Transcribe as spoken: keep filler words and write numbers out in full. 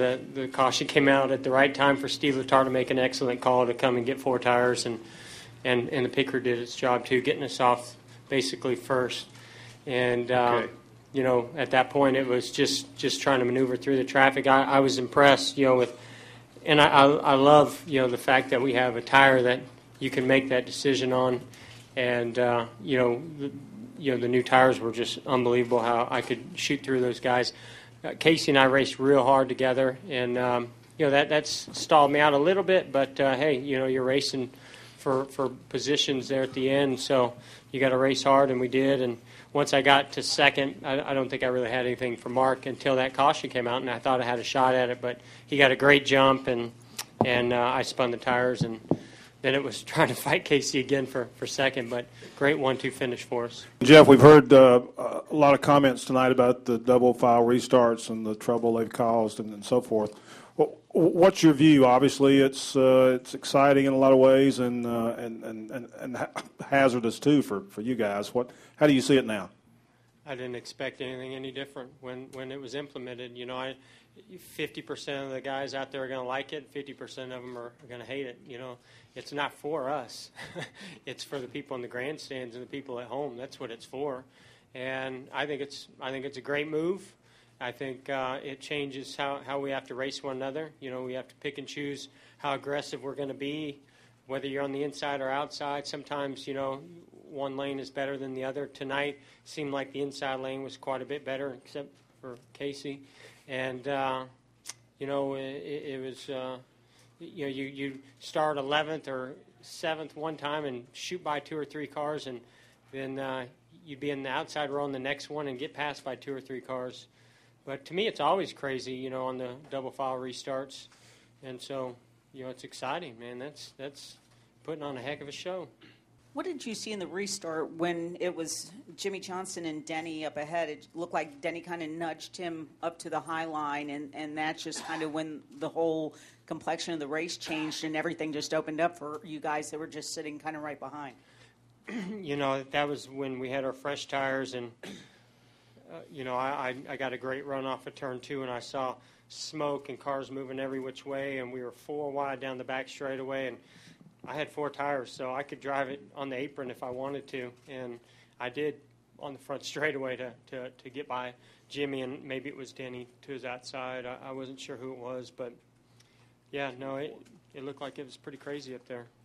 the, the caution came out at the right time for Steve Letarte to make an excellent call to come and get four tires, and and, and the picker did its job too, getting us off basically first. And um, Okay. you know, at that point, it was just, just trying to maneuver through the traffic. I, I was impressed, you know, with, and I, I, I love, you know, the fact that we have a tire that you can make that decision on, and uh, you know, the, you know, the new tires were just unbelievable. How I could shoot through those guys. Uh, Casey and I raced real hard together, and um, you know that that's stalled me out a little bit. But uh, hey, you know, you're racing for for positions there at the end, so you got to race hard, and we did. And once I got to second, I, I don't think I really had anything for Mark until that caution came out, and I thought I had a shot at it. But he got a great jump, and and uh, I spun the tires, and then it was trying to fight Casey again for, for second. But great one two finish for us. Jeff, we've heard uh, a lot of comments tonight about the double file restarts and the trouble they've caused and, and so forth. What's your view? Obviously, it's uh, it's exciting in a lot of ways, and uh, and, and, and and hazardous too for, for you guys. What? How do you see it now? I didn't expect anything any different when, when it was implemented. You know, I fifty percent of the guys out there are going to like it. fifty percent of them are, are going to hate it. You know, it's not for us. It's for the people in the grandstands and the people at home. That's what it's for. And I think it's I think it's a great move. I think uh, it changes how, how we have to race one another. You know, we have to pick and choose how aggressive we're going to be, whether you're on the inside or outside. Sometimes, you know, one lane is better than the other. Tonight seemed like the inside lane was quite a bit better, except for Casey. And, uh, you know, it, it was, uh, you know, you, you start eleventh or seventh one time and shoot by two or three cars, and then uh, you'd be in the outside row on the next one and get passed by two or three cars. But to me, it's always crazy, you know, on the double file restarts. And so, you know, it's exciting, man. That's that's putting on a heck of a show. What did you see in the restart when it was Jimmie Johnson and Denny up ahead? It looked like Denny kind of nudged him up to the high line, and, and that's just kind of when the whole complexion of the race changed and everything just opened up for you guys that were just sitting kind of right behind. You know, that was when we had our fresh tires, and Uh, you know, I, I got a great run off of turn two, and I saw smoke and cars moving every which way, and we were four wide down the back straightaway, and I had four tires, so I could drive it on the apron if I wanted to, and I did on the front straightaway to, to, to get by Jimmy, and maybe it was Denny to his outside. I, I wasn't sure who it was, but, yeah, no, it, it looked like it was pretty crazy up there.